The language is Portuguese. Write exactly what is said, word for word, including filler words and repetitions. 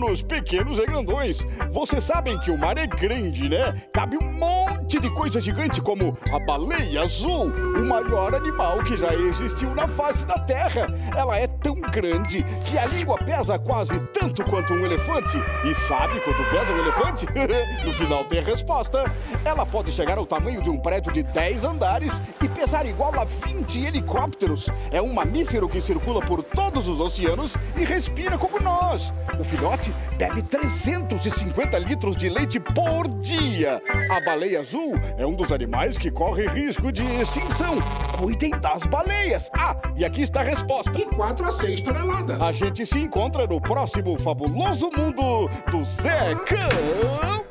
todos, pequenos e grandões. Vocês sabem que o mar é grande, né? Cabe um monte de coisa gigante como a baleia azul, o maior animal que já existiu na face da Terra. Ela é tão grande que a língua pesa quase tanto quanto um elefante. E sabe quanto pesa um elefante? No final tem a resposta. Ela pode chegar ao tamanho de um prédio de dez andares e pesar igual a vinte helicópteros. É um mamífero que circula por todos os oceanos e respira como nós. O filhote bebe trezentos e cinquenta litros de leite por dia. A baleia azul é um dos animais que corre risco de extinção. Cuidem das baleias. Ah, e aqui está a resposta. De quatro a seis toneladas. A gente se encontra no próximo Fabuloso Mundo do Zé Cão.